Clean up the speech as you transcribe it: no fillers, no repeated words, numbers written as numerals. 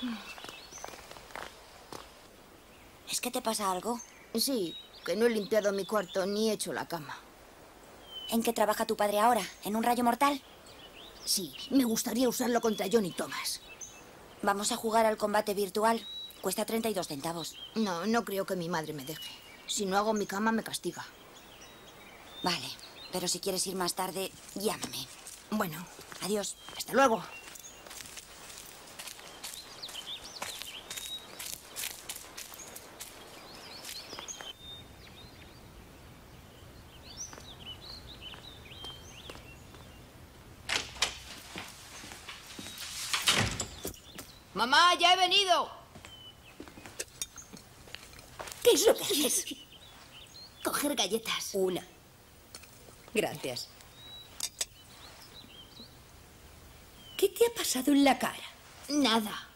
¿Es que te pasa algo? Sí, que no he limpiado mi cuarto ni he hecho la cama. ¿En qué trabaja tu padre ahora? ¿En un rayo mortal? Sí, me gustaría usarlo contra Johnny Thomas. Vamos a jugar al combate virtual. Cuesta 32 centavos. No, no creo que mi madre me deje. Si no hago mi cama, me castiga. Vale, pero si quieres ir más tarde, llámame. Bueno. Adiós. Hasta luego. ¡Mamá, ya he venido! ¿Qué es lo que haces? Coger galletas. Una. Gracias. ¿Qué te ha pasado en la cara? Nada.